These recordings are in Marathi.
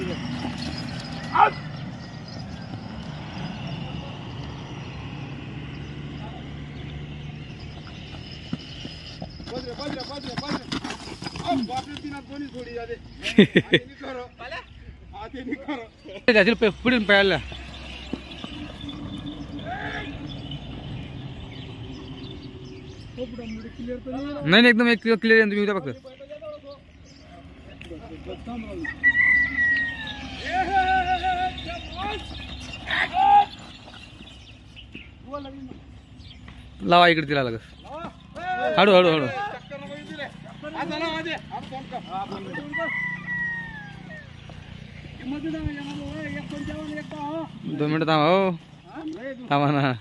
पुढून पळायला नाही एकदम एक क्लिअर तुम्ही उद्या फक्त लावा इकडे तिला लगेच हळू हळू हळू 2 मिनिट थांबा हो थांबा ना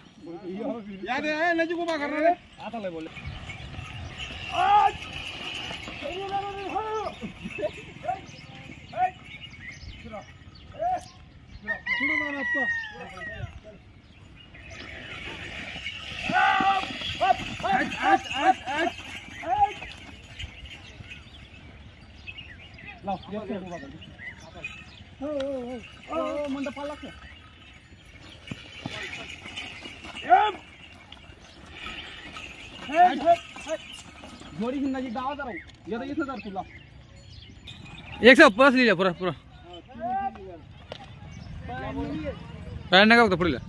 मंडपाला जोडी हिंदाची डावा जरा येतं येतं जर तुला 100 प्लस लिहिला पुरा पुरा काय नका बघता पुढे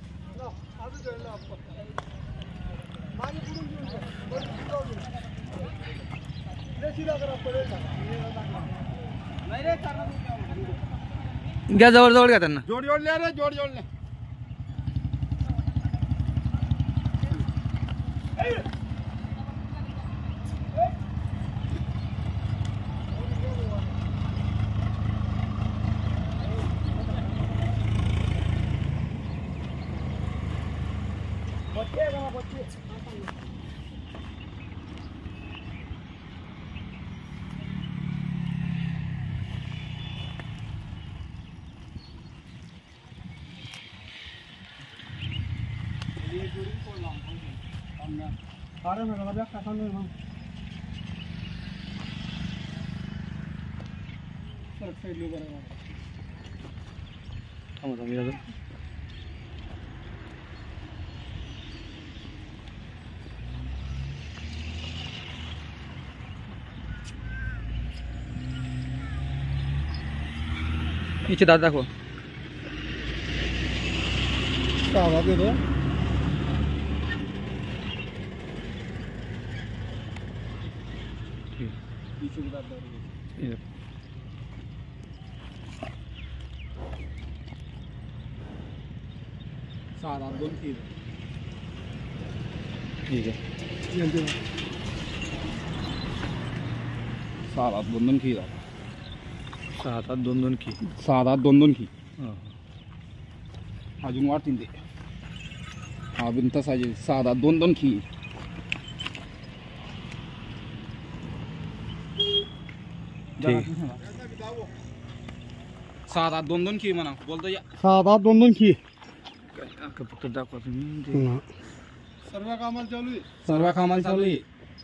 घ्या जवळ जवळ घ्या त्यांना जोड जोडले रे जोड जोडले अरे मैं लगा क्या खाने में सर साइड ले करेगा हम तो मेरा नीचे दादा को सावा दे दो सात आठ 2 खीर ठीक है 7 8 2 खीर 7 8 2 खी 7 8 2 खी अजून वाटतील ते हा बिन तसा 7 8 2 खी 7 8 2 खी म्हणा बोलतो या 7 8 2 खी फक्त दाखवा तुम्ही सर्व कामाला चालू आहे सर्व कामाला चालू आहे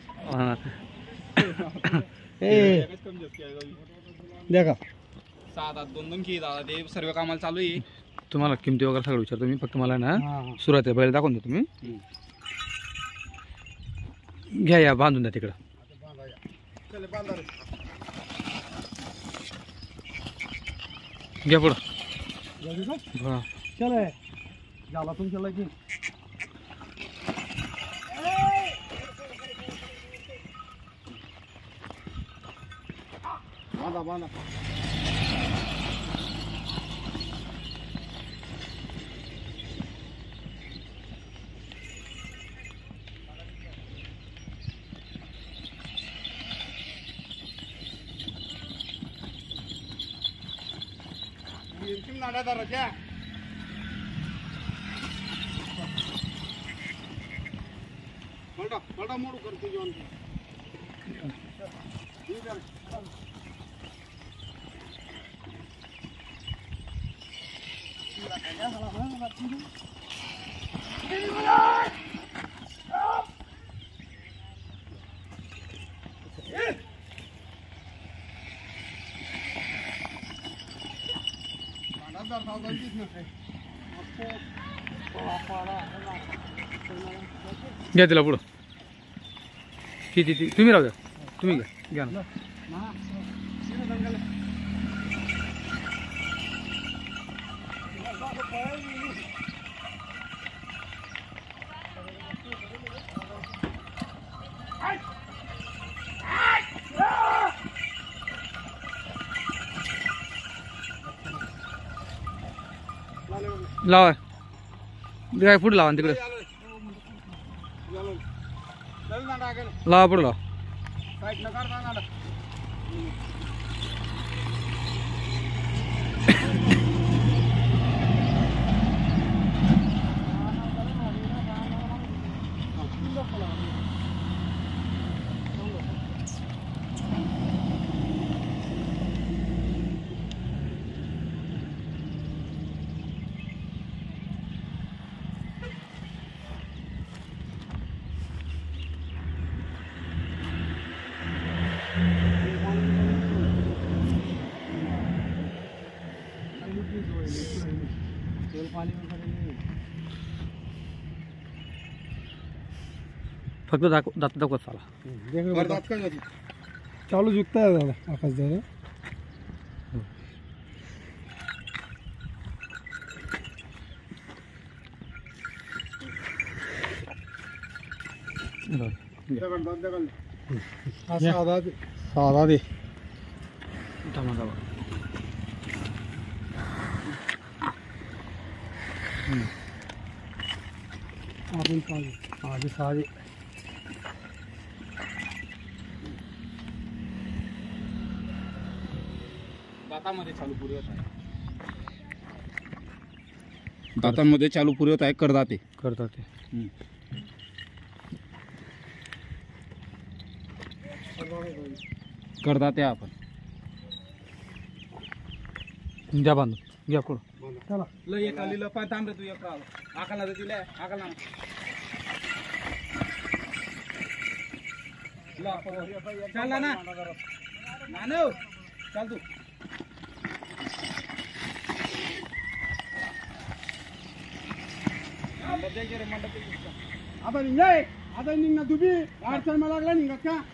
देखा 7 8 2 खी दादा ते सर्व कामाला चालू आहे तुम्हाला किमती वगैरे सगळं विचारतो मी फक्त मला ना सुरुवातीला बैल दाखवून दे तुम्ही घ्या या बांधून द्या तिकडं घ्या पुढं चल झाला तुमच्या की बांधा बांधा नाडा राजा पलटा पलटा मोड़ करते जोन घ्या तिला पुढं किती तुम्ही राहू द्या तुम्ही घ्या ना लावा काय पुढे लावा तिकडे लावा पुढे लावा फक्त दात दाखवत चाला चालू झुकताय दादा आकाश दादा साधा दे आधी साधे दातांमध्ये चालू पुरवत आहे दातांमध्ये चालू पुरवत आहे करदाते करदाते आपण द्या बांधून घ्या पुढं चला ल एक आलीला पाय तांबरे तू एक आकाला दिले आकाला चालला ना नानव चाल तू आता निघाय आता निघ ना तुम्ही अडचण मला लागला निघत का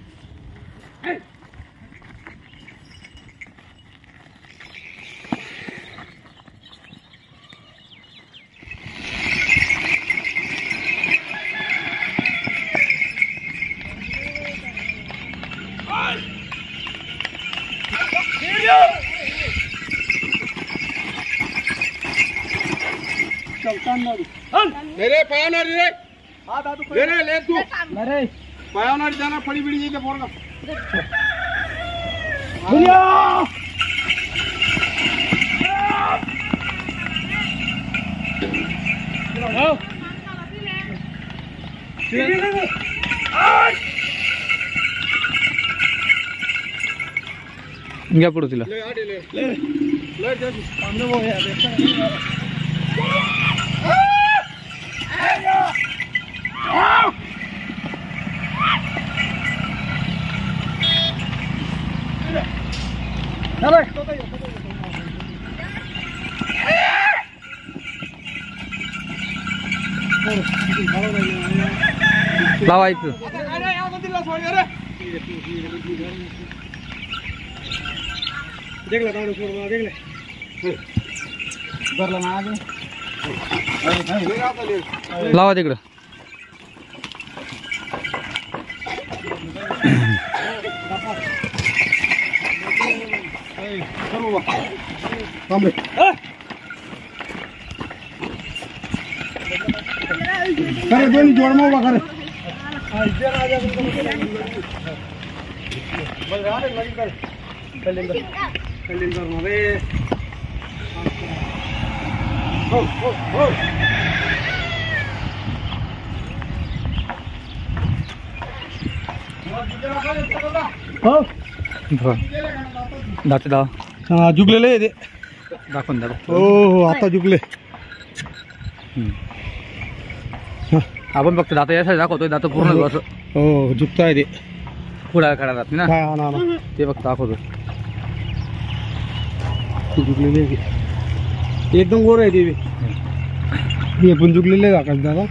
रे पायावणार रे ले रे ले तू अरे पायावणार जाना फळी बिडी येते पोरगा घ्या पुढे तिला लावायचं लावा तिकडं दोन्ही जोडमा उभा करे दाते दाव झुकलेले आहे ते दाखवून द्या हो आता झुकले आपण फक्त दाता यासाठी दाखवतोय दात पूर्ण असं हो झुकताय ते पुढे काढा जात ना काय हा ना ते फक्त दाखवतो झुकलेले आहे एकदम गोर आहे ते हे पण चुकलेले आहे आकाश दादा.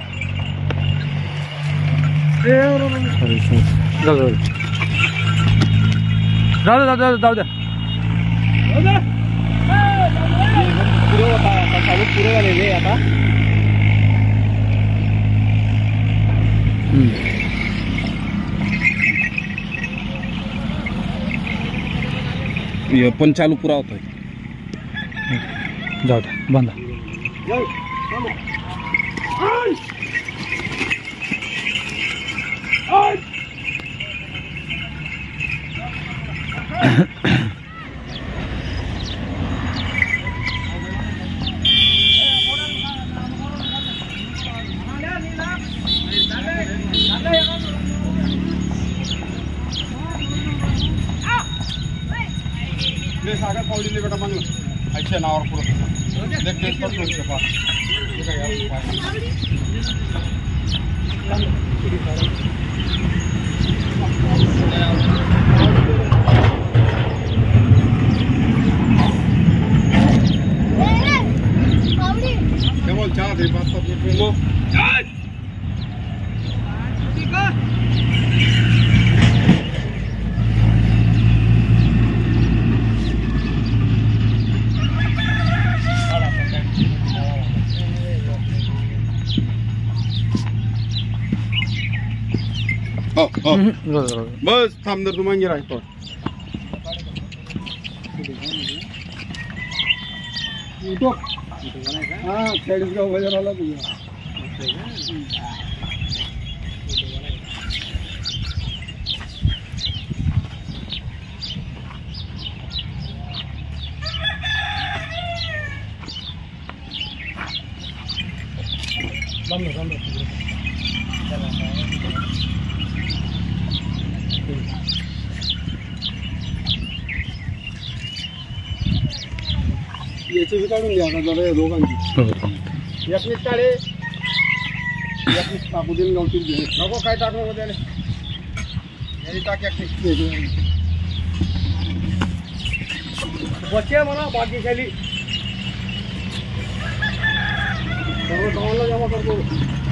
जाऊ जाऊ जाऊ जाऊ जाऊ द्या. पुरे झालेले आता. हे पण चालू पुरा होतोय. जाऊ द्या बांधा. सागर पावलेले बेटा मानलं अच्छा नावावर पुढं देख टेस्ट करतो तुमच्या पास. बोल चहा दे 5-7 मिनिट. बस थांब दर तू मागे राहतो. हा चाळीसगाव बाजार आला तुझा. याची बी काढून द्या का जरा या दोघांची. एकनीच काढे एकनीच टाकू देऊन गावठी घे नको काय टाकू त्याने याची टाक एकनीच बच्चे म्हणा बाकी खाली सर्व गावाला जमा करतो.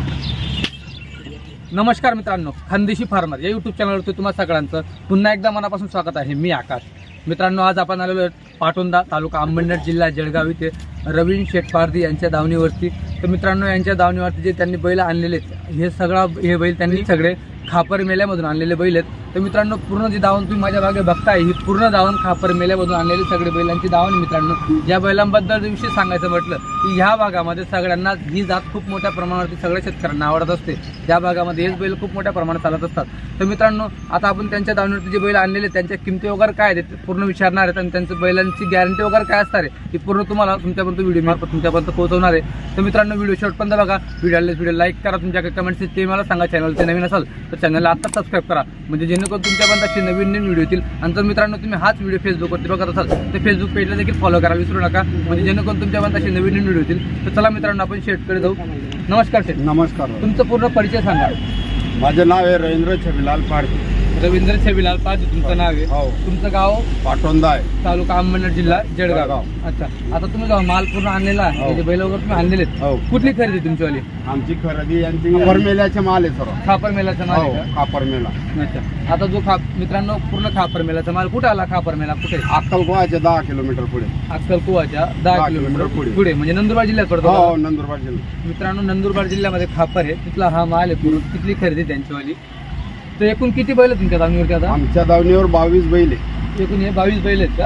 नमस्कार मित्रांनो, खानदेशी फार्मर या यूट्यूब चॅनलवरती तुम्हा सगळ्यांचं पुन्हा एकदा मनापासून स्वागत आहे. मी आकाश. मित्रांनो, आज आपण आलेलो पाटोदा तालुका अंबरनाथ जिल्हा जळगाव इथे रवीन शेठ पारधी यांच्या दावणीवरती. तर मित्रांनो, यांच्या दावणीवरती जे त्यांनी बैल आणलेले आहेत हे बैल त्यांनी सगळे खापर मेल्यामधून आणलेले बैल आहेत. तर मित्रांनो, पूर्ण जी दावण तुम्ही माझ्या मागे बघताय ही पूर्ण दावण खापर मेल्यामधून आणलेली सगळे बैलांची दावण. मित्रांनो, या बैलांबद्दल विषय सांगायचं म्हटलं की ह्या भागामध्ये सगळ्यांना ही जात खूप मोठ्या प्रमाणावरती सगळ्या शेतकऱ्यांना आवडत असते. त्या भागामध्ये हेच बैल खूप मोठ्या प्रमाणात चालत असतात. तर मित्रांनो, आता आपण त्यांच्या दावणीवरती जे बैल आणलेले त्यांच्या किमती वगैरे काय आहेत पूर्ण विचारणार आहेत आणि त्यांच्या बैलांची गॅरंटी वगैरे काय असणार आहे ही पूर्ण तुम्हाला तुमच्यापर्यंत व्हिडिओ मार्फत तुमच्यापर्यंत पोहोचवणार आहे. तर मित्रांनो, व्हिडिओ शेवटपर्यंत बघा. व्हिडिओ लाईक करा, तुमच्या कमेंट्स ते मला सांगा. चॅनलचे नवीन असाल तर चॅनलला आता सबस्क्राईब करा, म्हणजे जेणेकरून तुमच्यापर्यंत असे नवीन व्हिडिओ येतील. आणि जर मित्रांनो तुम्ही हाच व्हिडिओ फेसबुकवरती बघत असाल तर फेसबुक पेजला देखील फॉलो करायला विसरू नका, म्हणजे जेणेकरून तुमच्यापर्यंत असे नवीन व्हिडिओ येतील. तर चला मित्रांनो, आपण शेठकडे जाऊ. नमस्कार शेठ. नमस्कार. तुमचं पूर्ण परिचय सांगा. माझं नाव आहे रवींद्र छबिलाल पारधी. रवींद्र छबिलाल पारधी तुमचं नाव आहे. हो. तुमचं गाव पाटोदा आहे, तालुका अंबरनाथ जिल्हा जळगाव. अच्छा, आता तुम्ही माल पूर्ण आणलेला आहे, बैल वगैरे तुम्ही आणलेले आहेत. कुठली खरेदी तुमचीवाली? आमची खरेदी यांची खापर मेल्याचे माल आहे सर. खापर मेलाचा माल आहे का? खापर मेला. अच्छा, आता जो मित्रांनो पूर्ण खापर मेलाचा माल कुठे आला? खापर मेला कुठे? अक्कलकुवाच्या 10 किलोमीटर पुढे. अक्कलकुवाच्या 10 किलोमीटर पुढे, म्हणजे नंदुरबार जिल्ह्यात पडतो. हो, नंदुरबार जिल्हा. मित्रांनो, नंदुरबार जिल्ह्यामध्ये खापर आहे, तिथला हा माल आहे पूर्ण. तिथली खरेदी त्यांचीवाली. तर एकूण किती बैल आहेत तुमच्या दावणीवरती आता? आमच्या दावणीवर 22 बैल आहे. एकूण हे 22 बैल आहेत का?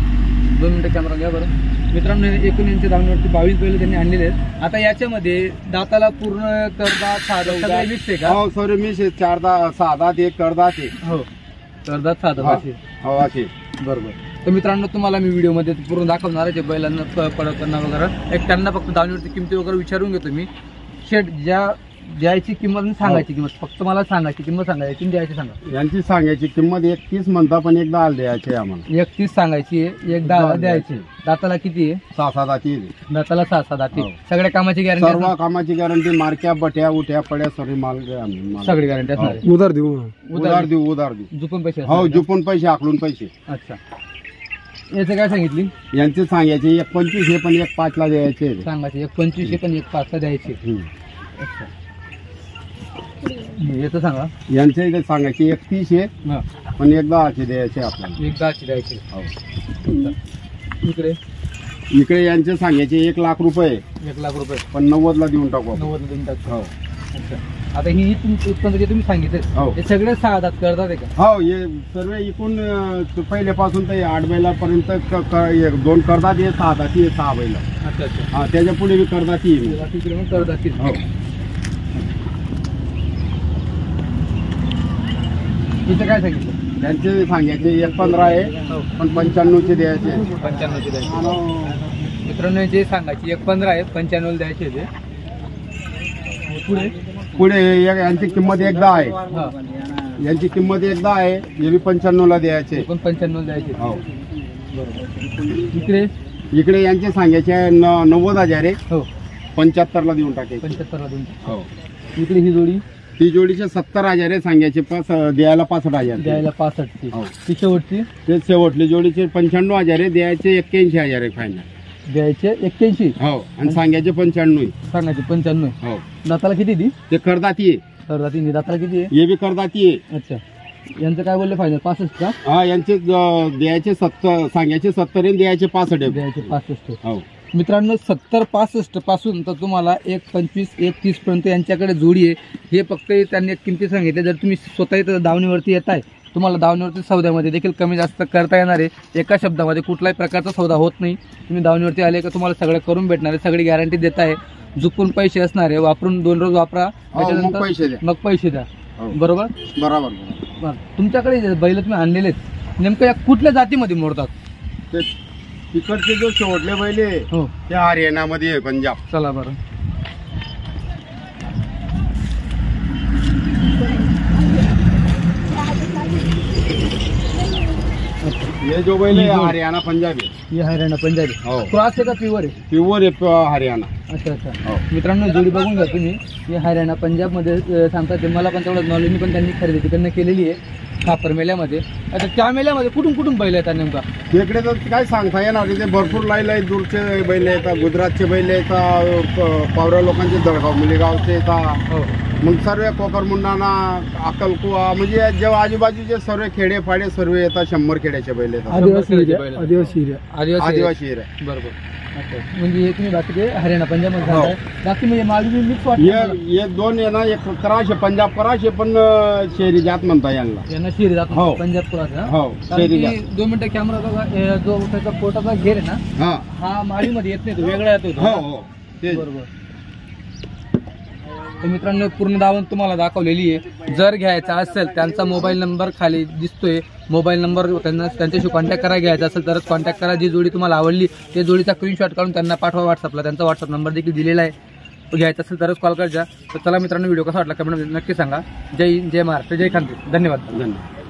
2 मिनिटं कॅमेरा घ्या बरं. मित्रांनो, एकूण यांच्या दावणीवरती 22 बैल त्यांनी आणलेले आहेत. आता याच्यामध्ये दाताला पूर्ण करदात साधा सगळे मिक्स आहे का? हो सॉरी, मी 4 दात 6 दात एक करदात आहे. हो, करदात साधा असे. हो असे बरोबर. तर मित्रांनो, तुम्हाला मी व्हिडिओमध्ये पूर्ण दाखवणार आहे. जे बैलांना पडताना वगैरे एक त्यांना फक्त दावणीवरती किमती वगैरे विचारून घेतो मी. शेठ, द्यायची किंमत सांगायची किंमत फक्त मला सांगायची किंमत सांगायची, द्यायची सांगा. यांची सांगायची किंमत 31 म्हणता, पण एक 10 द्यायची आम्हाला. 31 सांगायची आहे, एक 10 द्यायची. दाताला किती आहे? 6 दाती. दाताला 6 दाती. हो. सगळ्या कामाची गॅरंटी? सर्व कामाची गॅरंटी. मारक्या बट्या उठ्या पड्या सर्व माल सगळी गॅरंटी असणार. उधार देऊ. उधार देऊ. झुकून पैसे? हो, झुकून पैसे, आकलून पैसे. अच्छा, याचं काय सांगितली? यांचे सांगायचे 1.25 हे पण 1.5 ला द्यायचे. सांगायचे 1.25 पण 1.5 द्यायचे. याचं सांगा. यांचे इथे सांगायचे 31 हे हा, पण 10 द्यायचे आपल्याला. 10 द्यायचे. हो. इकडे इकडे यांचे सांगायचे 1 लाख रुपये 1 लाख रुपये पण 90 ला देऊन टाकू आपण. 90 देऊन टाकतो. हो. अच्छा. आता ही तुमची उत्पन्न जे तुम्ही सांगितले हो. हे सगळे 6 दात करतात आहे का? हो, हे सर्व एकूण पहिल्यापासून ते 8 बैलापर्यंत 2 करदात हे 6 दाती 6 बैल. अच्छा अच्छा. हा, त्याच्या पुढे बी करदाती आहे. तिकडे मग करतात. हो. इथं काय सांगितलं? त्यांचे सांगायचे 1.15 आहे हो. पण 95 द्यायचे. 95 द्यायचे. मित्रांनो जे सांगायचे 1.15 आहे, 95 द्यायचे ते. पुढे पुढे यांची किंमत 10 आहे. हा, यांची किंमत 10 आहे, हे बी 95 ला द्यायचे. पण 95 द्यायचे. हो. बरोबर. इकडे इकडे यांचे सांगायचे 90,000 आहे, हो 75 ला देऊन टाकायचे. 75 ला देऊन. हो. इकडे ही जोडी ती जोडीचे 70,000 आहे, सांगायचे द्यायला 65,000. द्यायला 65 ची. हो. ती शेवटची ते शेवटले जोडीचे 95,000 आहे, द्यायचे 81,000 आहे फायनल. द्यायचे 81. हो. आणि सांगायचे 95. सांगायचे 95. हो. दाताला किती दी? ते करदाती आहे, तर दाताला किती आहे? हे बी करदाती आहे. अच्छा. यांचं काय बोलले फायनल? 65 का? हा, यांचे द्यायचे 70, सांगायचे 70 आणि द्यायचे 65. द्यायचे 65. हो. मित्रांनो 70-65 पासून तर तुम्हाला 1.25-1.30 पर्यंत यांच्याकडे जोडी आहे. हे फक्त त्यांनी किमती सांगितले. जर तुम्ही स्वतः इथं दावणीवरती येताय, तुम्हाला दावणीवरती सौद्यामध्ये देखील कमी जास्त करता येणार आहे. एका शब्दामध्ये कुठल्याही प्रकारचा सौदा होत नाही. तुम्ही दावणीवरती आले का तुम्हाला सगळं करून भेटणार आहे. सगळी गॅरंटी देत आहे. झुपून पैसे असणार आहे. वापरून 2 रोज वापरा, मग पैसे द्या. मग पैसे द्या. हो. बरोबर. बरोबर. तुमच्याकडे बैल तुम्ही आणलेले आहेत, नेमकं या कुठल्या जातीमध्ये मोडतात? ते तिकडचे जो शेवटले बैल आहे हो, ते हरियाणामध्ये आहे, पंजाब. चला बरं. हे जो बैल आहे हरियाणा पंजाब आहे. हे हरियाणा पंजाबी. हो. क्रॉस आहे का प्युअर आहे? प्युअर आहे हरियाणा. अच्छा अच्छा. हो. मित्रांनो जोडी बघून घ्या तुम्ही. हे हरियाणा पंजाबमध्ये सांगतात ते. मला पण तेवढं नॉलेज पण त्यांनी खरेदी तिकडनं केलेली आहे खापर मेल्यामध्ये. आता त्या मेल्यामध्ये कुठून कुठून बैल येतात नेमका? तिकडे तर काय सांगता येणार, ते भरपूर लाईन दूरचे बैल येतात, गुजरातचे बैल येतात, पावरा लोकांचे दळगाव मुलेगावचे येतात. हो. मग सर्व कोकरमुंडाणा, अक्कलकुवा, म्हणजे जेव्हा आजूबाजूचे सर्व खेडे फाडे सर्व येतात. 100 खेड्याचे बैल येतात. आदिवासी आदिवासी एरिया. बरोबर. अच्छा. म्हणजे हे तुम्ही बाकी हरियाणा पंजाबमध्ये सांगताय. बाकी म्हणजे मालवी मिक्स वाटतं. हे 2 आहे ना, एक कराशे पंजाब कराशे, पण शहरी जात म्हणता यांना शिरी जात हो. पंजाब पुराचा. हो, शहरी जात. 2 मिनिटं कॅमेरा बघा. जो त्याचा पोटाचा घेर आहे ना, हा. हा माळीमध्ये येत नाही, तो वेगळा येतो. हो हो, ते बरोबर. तर मित्रांनो पूर्ण दावण तुम्हाला दाखवलेली आहे. जर घ्यायचा असेल त्यांचा मोबाईल नंबर खाली दिसतोय. मोबाईल नंबर त्यांच्याशी कॉन्टॅक्ट करा. घ्यायचा असेल तरच कॉन्टॅक्ट करा. जी जोडी तुम्हाला आवडली ते जोडीचा स्क्रीनशॉट काढून त्यांना पाठवा व्हॉट्सअपला. त्यांचा व्हॉट्सअप नंबर देखील दिलेला आहे. घ्यायचा असेल तरच कॉल करजा. तर चला मित्रांनो, व्हिडिओ कसा वाटला कमेंट नक्की सांगा. जय हिंद, जय महाराष्ट्र, जय खानदेश. धन्यवाद.